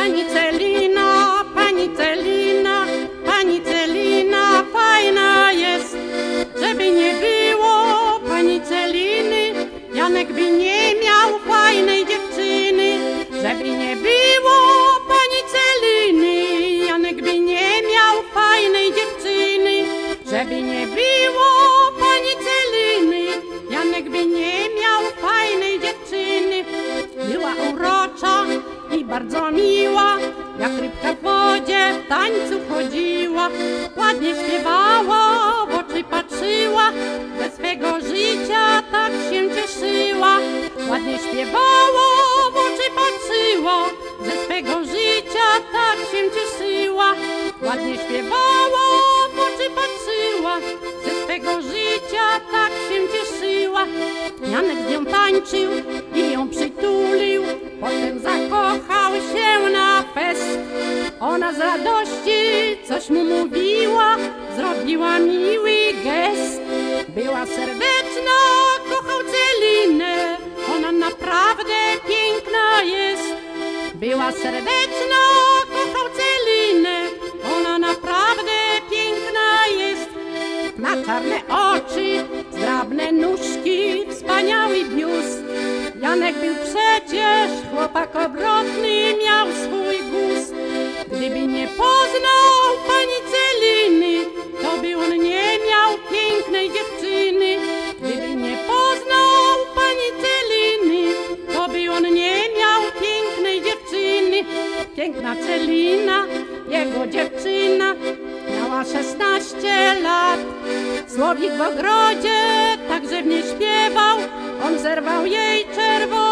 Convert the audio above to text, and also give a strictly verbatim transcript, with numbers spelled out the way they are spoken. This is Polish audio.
Pani Celina, pani Celina, pani Celina fajna jest. Żeby nie było pani Celiny, Janek by nie miał fajnej dziewczyny. Żeby nie było pani Celiny, Janek by nie miał fajnej dziewczyny. Żeby nie było pani Celiny, Janek by nie miał fajnej dziewczyny. Była urocza i bardzo miła, jak rybka w wodzie w tańcu chodziła. Ładnie śpiewała, w oczy patrzyła, ze swego życia tak się cieszyła. Ładnie śpiewała, w oczy patrzyła, ze swego życia tak się cieszyła. Ładnie śpiewała, w oczy patrzyła, ze swego życia tak się cieszyła. Janek z nią tańczył i ją przytulił, potem zakochał się na fest. Ona z radości coś mu mówiła, zrobiła miły gest. Była serdeczna, kochał Celinę, ona naprawdę piękna jest. Była serdeczna, kochał Celinę, ona naprawdę piękna jest. Ma czarne oczy, zgrabne nóżki, wspaniały biust. Janek był przecież chłopak obrotny, miał swój gust. Gdyby nie poznał pani Celiny, to by on nie miał pięknej dziewczyny. Gdyby nie poznał pani Celiny, to by on nie miał pięknej dziewczyny. Piękna Celina, jego dziewczyna, miała szesnaście lat. Słowik w ogrodzie tak rzewnie śpiewał, on zerwał jej czerwoną